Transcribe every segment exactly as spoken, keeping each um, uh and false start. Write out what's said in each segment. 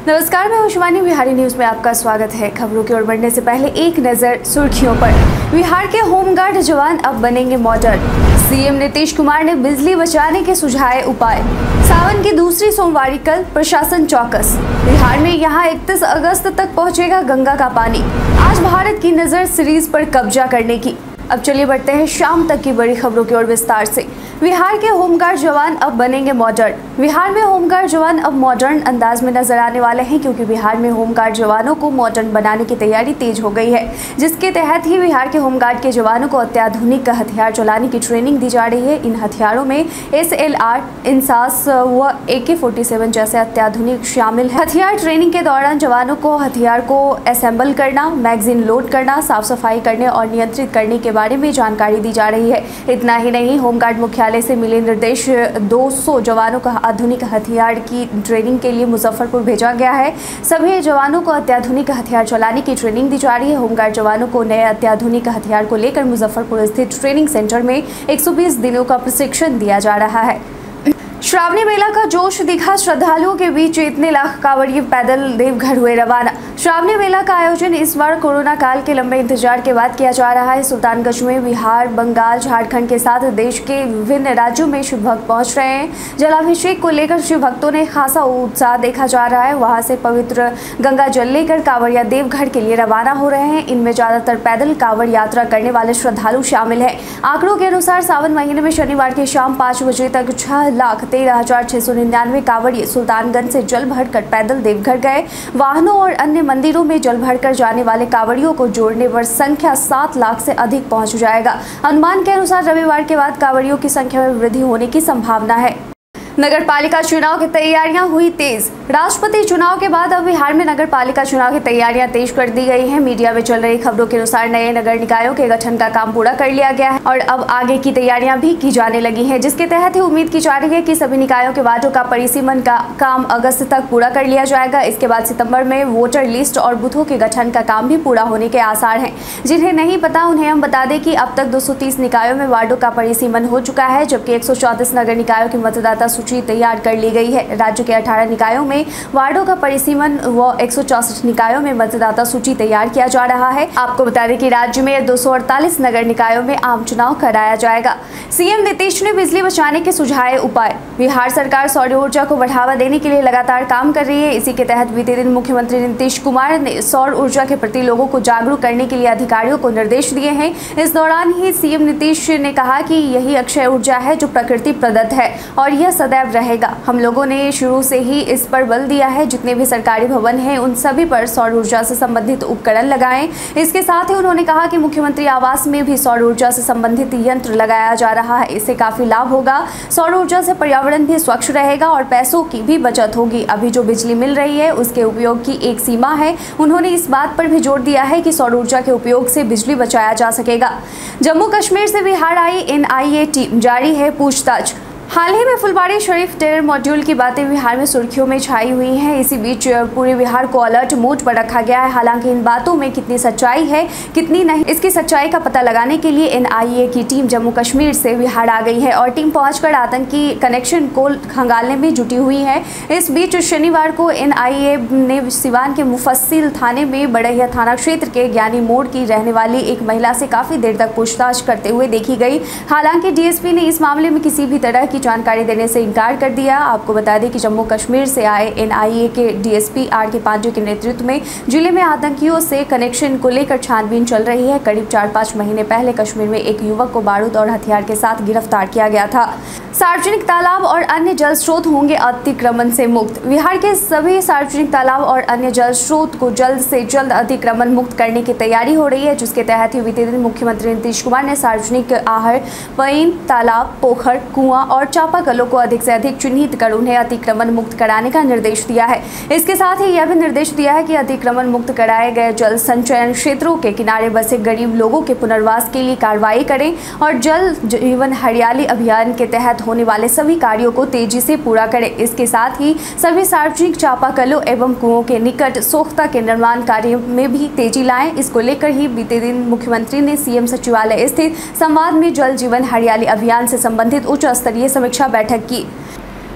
नमस्कार, मैं शिवानी। बिहारी न्यूज में आपका स्वागत है। खबरों की ओर बढ़ने से पहले एक नजर सुर्खियों पर। बिहार के होमगार्ड जवान अब बनेंगे मॉडर्न। सीएम नीतीश कुमार ने बिजली बचाने के सुझाए उपाय। सावन की दूसरी सोमवारी कल, प्रशासन चौकस। बिहार में यहां इकतीस अगस्त तक पहुंचेगा गंगा का पानी। आज भारत की नजर सीरीज पर कब्जा करने की। अब चलिए बढ़ते हैं शाम तक की बड़ी खबरों की ओर विस्तार से। बिहार के होमगार्ड जवान अब बनेंगे मॉडर्न। बिहार में होमगार्ड जवान अब मॉडर्न अंदाज में नजर आने वाले हैं, क्योंकि बिहार में होमगार्ड जवानों को मॉडर्न बनाने की तैयारी तेज हो गई है, जिसके तहत ही बिहार के होमगार्ड के जवानों को अत्याधुनिक हथियार चलाने की ट्रेनिंग दी जा रही है। इन हथियारों में एस एल आर, इंसास व ए के फोर्टी सेवन जैसे अत्याधुनिक शामिल है। हथियार ट्रेनिंग के दौरान जवानों को हथियार को असेंबल करना, मैगजीन लोड करना, साफ सफाई करने और नियंत्रित करने के बारे में जानकारी दी जा रही है। इतना ही नहीं, होमगार्ड मुख्यालय से मिले निर्देश दो सौ जवानों का आधुनिक हथियार की ट्रेनिंग के लिए मुजफ्फरपुर भेजा गया है। सभी जवानों को अत्याधुनिक हथियार चलाने की ट्रेनिंग दी जा रही है। होमगार्ड जवानों को नए अत्याधुनिक हथियार को लेकर मुजफ्फरपुर स्थित ट्रेनिंग सेंटर में एक सौ बीस दिनों का प्रशिक्षण दिया जा रहा है। श्रावणी मेला का जोश दिखा, श्रद्धालुओं के बीच इतने लाख कांवड़िए पैदल देवघर हुए रवाना। श्रावणी मेला का आयोजन इस बार कोरोना काल के लंबे इंतजार के बाद किया जा रहा है। सुल्तानगंज में बिहार, बंगाल, झारखंड के साथ देश के विभिन्न राज्यों में शिव भक्त पहुंच रहे हैं। जलाभिषेक को लेकर शिव भक्तों ने खासा उत्साह देखा जा रहा है। वहां से पवित्र गंगा जल लेकर कांवड़िया देवघर के लिए रवाना हो रहे हैं। इनमें ज्यादातर पैदल कांवड़ यात्रा करने वाले श्रद्धालु शामिल है। आंकड़ों के अनुसार सावन महीने में शनिवार की शाम पाँच बजे तक छह लाख तेरह हजार छह सौ निन्यानवे कांवड़िए सुल्तानगंज से जल भरकर पैदल देवघर गए। वाहनों और अन्य मंदिरों में जल भरकर जाने वाले कांवड़ियों को जोड़ने पर संख्या सात लाख से अधिक पहुंच जाएगा। अनुमान के अनुसार रविवार के बाद कांवड़ियों की संख्या में वृद्धि होने की संभावना है। नगर पालिका चुनाव की तैयारियां हुई तेज। राष्ट्रपति चुनाव के बाद अब बिहार में नगर पालिका चुनाव की तैयारियां तेज कर दी गई हैं। मीडिया में चल रही खबरों के अनुसार नए नगर निकायों के गठन का काम पूरा कर लिया गया है और अब आगे की तैयारियां भी की जाने लगी हैं, जिसके तहत ही उम्मीद की जा रही है कि सभी निकायों के वार्डों का परिसीमन का काम अगस्त तक पूरा कर लिया जाएगा। इसके बाद सितंबर में वोटर लिस्ट और बूथों के गठन का काम भी पूरा होने के आसार हैं। जिन्हें नहीं पता उन्हें हम बता दें कि अब तक दो सौ तीस निकायों में वार्डों का परिसीमन हो चुका है, जबकि एक सौ चौंतीस नगर निकायों की मतदाता सूची तैयार कर ली गई है। राज्य के अठारह निकायों में वार्डों का परिसीमन व एक सौ चौसठ निकायों में मतदाता सूची तैयार किया जा रहा है। आपको बता दें कि राज्य में दो सौ अड़तालीस नगर निकायों में आम चुनाव कराया जाएगा। सीएम नीतीश ने बिजली बचाने के सुझाए उपाय। बिहार सरकार सौर ऊर्जा को बढ़ावा देने के लिए लगातार काम कर रही है। इसी के तहत बीते दिन मुख्यमंत्री नीतीश कुमार ने सौर ऊर्जा के प्रति लोगों को जागरूक करने के लिए अधिकारियों को निर्देश दिए हैं। इस दौरान ही सीएम नीतीश ने कहा कि यही अक्षय ऊर्जा है जो प्रकृति प्रदत्त है और यह सदैव रहेगा। हम लोगों ने शुरू से ही इस पर बल दिया है। जितने भी सरकारी भवन हैं उन सभी पर सौर ऊर्जा से संबंधित उपकरण लगाएं। इसके साथ ही उन्होंने कहा कि मुख्यमंत्री आवास में भी सौर ऊर्जा से संबंधित यंत्र लगाया जा रहा है। इससे काफी लाभ होगा। सौर ऊर्जा से पर्यावरण भी स्वच्छ रहेगा और पैसों की भी बचत होगी। अभी जो बिजली मिल रही है उसके उपयोग की एक सीमा है। उन्होंने इस बात पर भी जोर दिया है कि सौर ऊर्जा के उपयोग से बिजली बचाया जा सकेगा। जम्मू कश्मीर से Bihar I N I A team, जारी है पूछताछ। हाल ही में फुलवाड़ी शरीफ टेरर मॉड्यूल की बातें बिहार में सुर्खियों में छाई हुई हैं। इसी बीच पूरे बिहार को अलर्ट मोड पर रखा गया है। हालांकि इन बातों में कितनी सच्चाई है कितनी नहीं, इसकी सच्चाई का पता लगाने के लिए एन आई ए की टीम जम्मू कश्मीर से बिहार आ गई है और टीम पहुंचकर आतंकी कनेक्शन को खंगालने में जुटी हुई है। इस बीच शनिवार को एन आई ए ने सिवान के मुफस्सिल थाने में बड़हिया थाना क्षेत्र के ज्ञानी मोड़ की रहने वाली एक महिला से काफी देर तक पूछताछ करते हुए देखी गई। हालांकि डी एस पी ने इस मामले में किसी भी तरह की जानकारी देने से इनकार कर दिया। आपको बता दें कि जम्मू कश्मीर से आए एन आई ए के डी एस पी आर के पांडे के नेतृत्व में जिले में आतंकियों से कनेक्शन को लेकर छानबीन चल रही है। करीब चार पाँच महीने पहले कश्मीर में एक युवक को बारूद और हथियार के साथ गिरफ्तार किया गया था। सार्वजनिक तालाब और अन्य जल स्रोत होंगे अतिक्रमण से मुक्त। बिहार के सभी सार्वजनिक तालाब और अन्य जल स्रोत को जल्द से जल्द अतिक्रमण मुक्त करने की तैयारी हो रही है, जिसके तहत ही बीते दिन मुख्यमंत्री नीतीश कुमार ने सार्वजनिक आहर, पईन, तालाब, पोखर, कुआं और चापाकलों को अधिक से अधिक चिन्हित कर उन्हें अतिक्रमण मुक्त कराने का निर्देश दिया है। इसके साथ ही यह भी निर्देश दिया है कि अतिक्रमण मुक्त कराए गए जल संचयन क्षेत्रों के किनारे बसे गरीब लोगों के पुनर्वास के लिए कार्रवाई करें और जल जीवन हरियाली अभियान के तहत होने वाले सभी कार्यों को तेजी से पूरा करें। इसके साथ ही सभी सार्वजनिक चापाकलों एवं कुओं के निकट सोख्ता के निर्माण कार्य में भी तेजी लाएं। इसको लेकर ही बीते दिन मुख्यमंत्री ने सीएम सचिवालय स्थित संवाद में जल जीवन हरियाली अभियान से संबंधित उच्च स्तरीय समीक्षा बैठक की।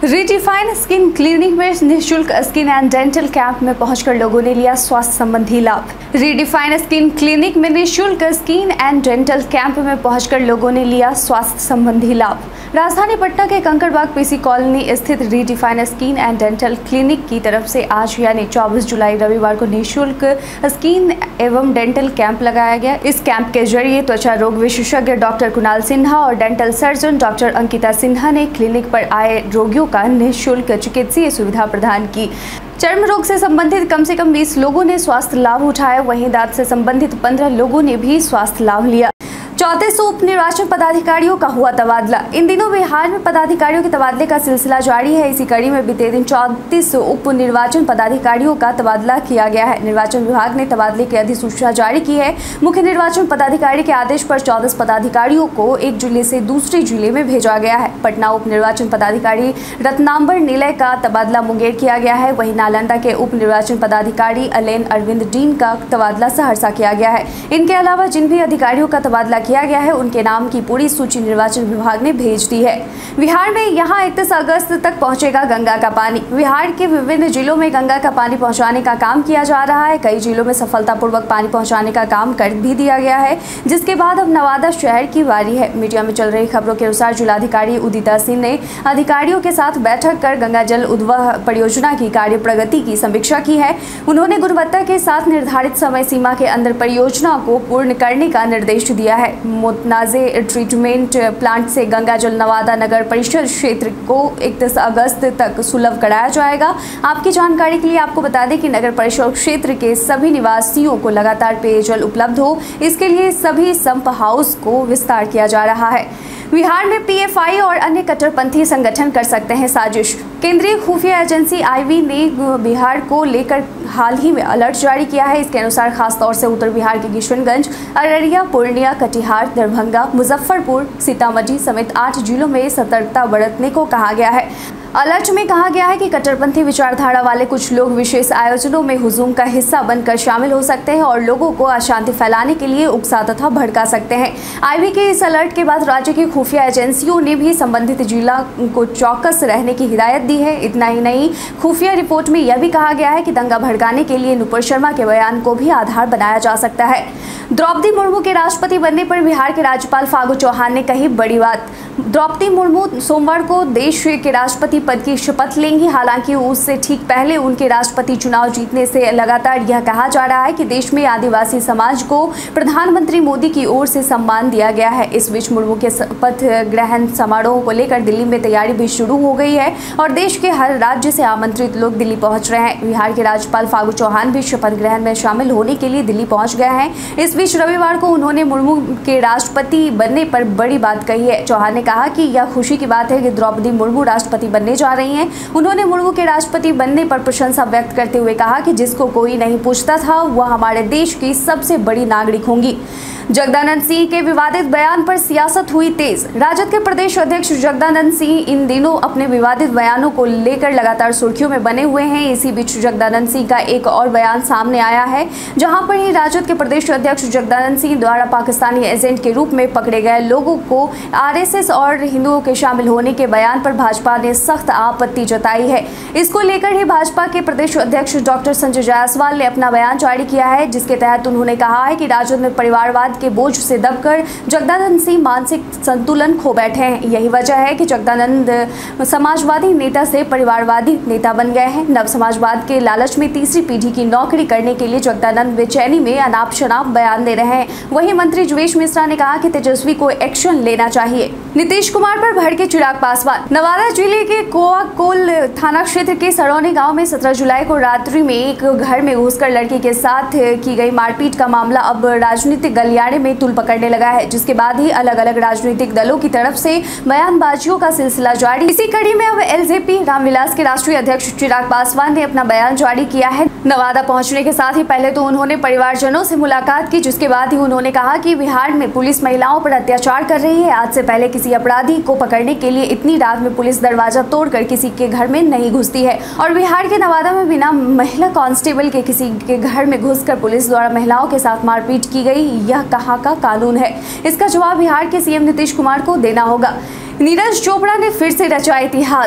रिडिफाइन स्किन क्लिनिक में निःशुल्क स्किन एंड डेंटल कैंप में पहुंचकर लोगों ने लिया स्वास्थ्य संबंधी लाभ। रिडिफाइन स्किन क्लिनिक में निःशुल्क स्किन एंड डेंटल कैंप में पहुंचकर लोगों ने लिया स्वास्थ्य संबंधी लाभ। राजधानी पटना के कंकड़बाग पीसी कॉलोनी स्थित redefine skin and dental clinic की तरफ से आज यानी चौबीस जुलाई रविवार को निःशुल्क स्किन एवं डेंटल कैंप लगाया गया। इस कैंप के जरिए त्वचा रोग विशेषज्ञ डॉक्टर कुणाल सिन्हा और dental surgeon doctor Ankita Sinha ने क्लिनिक पर आए रोगियों का निःशुल्क चिकित्सीय सुविधा प्रदान की। चर्म रोग से संबंधित कम से कम बीस लोगों ने स्वास्थ्य लाभ उठाया, वहीं दांत से संबंधित पंद्रह लोगों ने भी स्वास्थ्य लाभ लिया। चौंतीस उप निर्वाचन पदाधिकारियों का हुआ तबादला। इन दिनों बिहार में पदाधिकारियों के तबादले का सिलसिला जारी है। इसी कड़ी में बीते दिन चौंतीस उप निर्वाचन पदाधिकारियों का तबादला किया गया है। निर्वाचन विभाग ने तबादले की अधिसूचना जारी की है। मुख्य निर्वाचन पदाधिकारी के आदेश पर चौदह पदाधिकारियों को एक जिले से दूसरे जिले में भेजा गया है। पटना उप निर्वाचन पदाधिकारी रत्नांबर निलय का तबादला मुंगेर किया गया है। वहीं नालंदा के उप निर्वाचन पदाधिकारी अलेन अरविंद डीन का तबादला सहरसा किया गया है। इनके अलावा जिन भी अधिकारियों का तबादला किया गया है उनके नाम की पूरी सूची निर्वाचन विभाग ने भेज दी है। बिहार में यहां इकतीस अगस्त तक पहुंचेगा गंगा का पानी। बिहार के विभिन्न जिलों में गंगा का पानी पहुंचाने का काम किया जा रहा है। कई जिलों में सफलतापूर्वक पानी पहुंचाने का काम कर भी दिया गया है, जिसके बाद अब नवादा शहर की बारी है। मीडिया में चल रही खबरों के अनुसार जिलाधिकारी उदिता सिंह ने अधिकारियों के साथ बैठक कर गंगा जल उद्वह परियोजना की कार्य प्रगति की समीक्षा की है। उन्होंने गुणवत्ता के साथ निर्धारित समय सीमा के अंदर परियोजना को पूर्ण करने का निर्देश दिया है। मुतनाज़े ट्रीटमेंट प्लांट से गंगा जल नवादा नगर परिषद क्षेत्र को इकतीस अगस्त तक सुलभ कराया जाएगा। आपकी जानकारी के लिए आपको बता दें कि नगर परिषद क्षेत्र के सभी निवासियों को लगातार पेयजल उपलब्ध हो, इसके लिए सभी संप हाउस को विस्तार किया जा रहा है। बिहार में पीएफआई और अन्य कट्टरपंथी संगठन कर सकते हैं साजिश। केंद्रीय खुफिया एजेंसी आईबी ने बिहार को लेकर हाल ही में अलर्ट जारी किया है। इसके अनुसार खासतौर से उत्तर बिहार के किशनगंज, अररिया, पूर्णिया, कटिहार, दरभंगा, मुजफ्फरपुर, सीतामढ़ी समेत आठ जिलों में सतर्कता बरतने को कहा गया है। अलर्ट में कहा गया है कि कट्टरपंथी विचारधारा वाले कुछ लोग विशेष आयोजनों में हुजूम का हिस्सा बनकर शामिल हो सकते हैं और लोगों को अशांति फैलाने के लिए उकसा तथा भड़का सकते हैं। आईबी के इस अलर्ट के बाद राज्य की खुफिया एजेंसियों ने भी संबंधित जिला को चौकस रहने की हिदायत दी है। इतना ही नहीं, खुफिया रिपोर्ट में यह भी कहा गया है कि दंगा भड़काने के लिए नुपुर शर्मा के बयान को भी आधार बनाया जा सकता है। द्रौपदी मुर्मू के राष्ट्रपति बनने पर बिहार के राज्यपाल फागू चौहान ने कही बड़ी बात। द्रौपदी मुर्मू सोमवार को देश के राष्ट्रपति पद की शपथ लेंगी। हालांकि उससे ठीक पहले उनके राष्ट्रपति चुनाव जीतने से लगातार यह कहा जा रहा है कि देश में आदिवासी समाज को प्रधानमंत्री मोदी की ओर से सम्मान दिया गया है। इस बीच मुर्मू के शपथ ग्रहण समारोह को लेकर दिल्ली में तैयारी भी शुरू हो गई है और देश के हर राज्य से आमंत्रित लोग दिल्ली पहुंच रहे हैं। बिहार के राज्यपाल फागू चौहान भी शपथ ग्रहण में शामिल होने के लिए दिल्ली पहुंच गए हैं। इस बीच रविवार को उन्होंने मुर्मू के राष्ट्रपति बनने पर बड़ी बात कही है। चौहान ने कहा कि यह खुशी की बात है कि द्रौपदी मुर्मू राष्ट्रपति बनने जा रही हैं। उन्होंने मुर्मू के राष्ट्रपति बनने पर प्रशंसा व्यक्त करते हुए कहा कि जिसको कोई नहीं पूछता था वह हमारे देश की सबसे बड़ी नागरिक होंगी। जगदानंद सिंह के विवादित बयान पर सियासत हुई तेज। राजद के प्रदेश अध्यक्ष जगदानंद सिंह इन दिनों अपने विवादित बयानों को लेकर लगातार सुर्खियों में बने हुए हैं। इसी बीच जगदानंद सिंह का एक और बयान सामने आया है, जहां पर ही राजद के प्रदेश अध्यक्ष जगदानंद सिंह द्वारा पाकिस्तानी एजेंट के रूप में पकड़े गए लोगों को आरएसएस और हिंदुओं के शामिल होने के बयान पर भाजपा ने सख्त आपत्ति जताई है। इसको लेकर ही भाजपा के प्रदेश अध्यक्ष डॉक्टर संजय जायसवाल ने अपना बयान जारी किया है, जिसके तहत उन्होंने कहा है कि राजद में परिवारवाद के बोझ से दबकर जगदानंद सिंह मानसिक संतुलन खो बैठे हैं। यही वजह है कि जगदानंद समाजवादी नेता से परिवारवादी नेता बन गए हैं। नव समाजवाद के लालच में तीसरी पीढ़ी की नौकरी करने के लिए जगदानंद बेचैनी में अनाप शनाप बयान दे रहे हैं। वहीं मंत्री जुवेश मिश्रा ने कहा कि तेजस्वी को एक्शन लेना चाहिए। नीतीश कुमार पर भड़के चिराग पासवान। नवादा जिले के कोआकोल थाना क्षेत्र के सड़ौनी गांव में सत्रह जुलाई को रात्रि में एक घर में घुसकर लड़की के साथ की गई मारपीट का मामला अब राजनीतिक गलियारे में तूल पकड़ने लगा है, जिसके बाद ही अलग अलग राजनीतिक दलों की तरफ से बयानबाजियों का सिलसिला जारी। इसी कड़ी में अब एलजेपी रामविलास के राष्ट्रीय अध्यक्ष चिराग पासवान ने अपना बयान जारी किया है। नवादा पहुंचने के साथ ही पहले तो उन्होंने परिवारजनों से मुलाकात की, जिसके बाद ही उन्होंने कहा कि बिहार में पुलिस महिलाओं पर अत्याचार कर रही है। आज से पहले किसी अपराधी को पकड़ने के लिए इतनी रात में पुलिस दरवाजा तोड़कर किसी के घर में नहीं घुसती है और बिहार के नवादा में बिना महिला कांस्टेबल के किसी के घर में घुसकर पुलिस द्वारा महिलाओं के साथ मारपीट की गई, यह कहाँ का कानून है? इसका जवाब बिहार के सीएम नीतीश कुमार को देना होगा। नीरज चोपड़ा ने फिर से रचा इतिहास।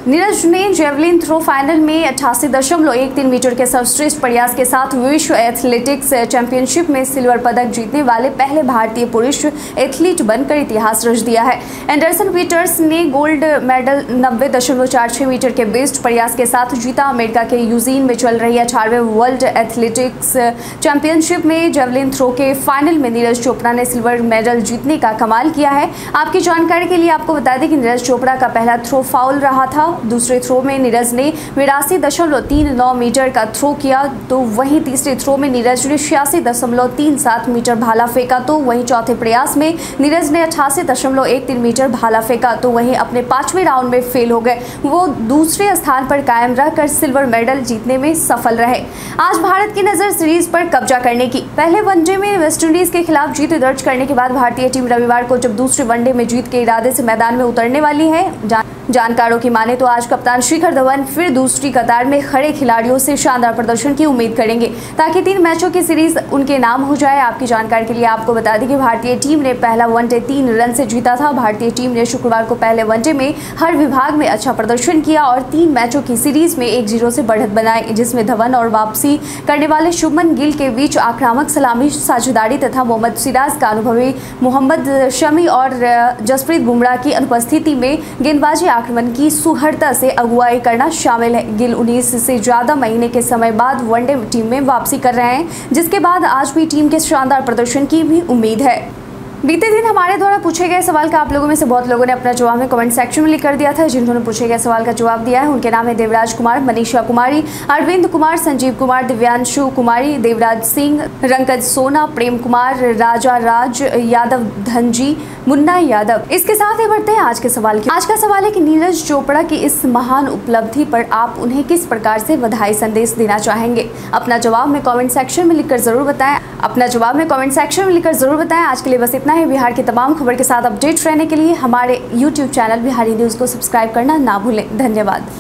नीरज ने जेवलिन थ्रो फाइनल में अट्ठासी दशमलव एक तीन मीटर के सर्वश्रेष्ठ प्रयास के साथ विश्व एथलेटिक्स चैंपियनशिप में सिल्वर पदक जीतने वाले पहले भारतीय पुरुष एथलीट बनकर इतिहास रच दिया है। एंडरसन पीटर्स ने गोल्ड मेडल नब्बे दशमलव चार छह मीटर के बेस्ट प्रयास के साथ जीता। अमेरिका के यूजीन में चल रही अठारहवें वर्ल्ड एथलेटिक्स चैंपियनशिप में जेवलिन थ्रो के फाइनल में नीरज चोपड़ा ने सिल्वर मेडल जीतने का कमाल किया है। आपकी जानकारी के लिए आपको बता दें कि नीरज चोपड़ा का पहला थ्रो फाउल रहा था। दूसरे थ्रो में नीरज ने बिरासी दशमलव तीन नौ मीटर का थ्रो किया, तो वहीं तीसरे थ्रो में नीरज ने छियासी दशमलव तीन सात मीटर भाला फेंका। तो वहीं चौथे प्रयास में नीरज ने अट्ठासी दशमलव एक तीन मीटर भाला फेंका। तो वहीं अपने पांचवें राउंड में फेल हो गए। वो दूसरे स्थान पर कायम रहकर सिल्वर मेडल जीतने में सफल रहे। आज भारत की नजर सीरीज पर कब्जा करने की। पहले वनडे में वेस्टइंडीज के खिलाफ जीत दर्ज करने के बाद भारतीय टीम रविवार को जब दूसरे वनडे में जीत के इरादे से मैदान में उतरने वाली है। जान जानकारों की माने तो आज कप्तान शिखर धवन फिर दूसरी कतार में खड़े खिलाड़ियों से शानदार प्रदर्शन की उम्मीद करेंगे ताकि तीन मैचों की सीरीज उनके नाम हो जाए। आपकी जानकारी के लिए आपको बता दें कि भारतीय टीम ने पहला वनडे तीन रन से जीता था। भारतीय टीम ने शुक्रवार को पहले वनडे में हर विभाग में अच्छा प्रदर्शन किया और तीन मैचों की सीरीज में एक जीरो से बढ़त बनाई, जिसमें धवन और वापसी करने वाले शुभमन गिल के बीच आक्रामक सलामी साझेदारी तथा मोहम्मद सिराज का अनुभवी मोहम्मद शमी और जसप्रीत बुमराह की अनुपस्थिति में गेंदबाजी आक्रमण की सुहरता से अगुवाई करना शामिल है। गिल उन्नीस से ज्यादा महीने के समय बाद वनडे टीम में वापसी कर रहे हैं, जिसके बाद आज भी टीम के शानदार प्रदर्शन की भी उम्मीद है। बीते दिन हमारे द्वारा पूछे गए सवाल का आप लोगों में से बहुत लोगों ने अपना जवाब में कमेंट सेक्शन में लिख कर दिया था। जिन्होंने पूछे गए सवाल का जवाब दिया है उनके नाम है देवराज कुमार, मनीषा कुमारी, अरविंद कुमार, संजीव कुमार, दिव्यांशु कुमारी, देवराज सिंह, रंकज सोना, प्रेम कुमार, राजा राज यादव, धनजी, मुन्ना यादव। इसके साथ ही बढ़ते हैं आज के सवाल की। आज का सवाल है कि नीरज चोपड़ा की इस महान उपलब्धि पर आप उन्हें किस प्रकार से बधाई संदेश देना चाहेंगे। अपना जवाब में कमेंट सेक्शन में लिखकर जरूर बताएं। अपना जवाब में कमेंट सेक्शन में लिखकर जरूर बताएं। आज के लिए बस इतना है। बिहार की तमाम खबर के साथ अपडेट रहने के लिए हमारे यूट्यूब चैनल बिहारी न्यूज को सब्सक्राइब करना ना भूलें। धन्यवाद।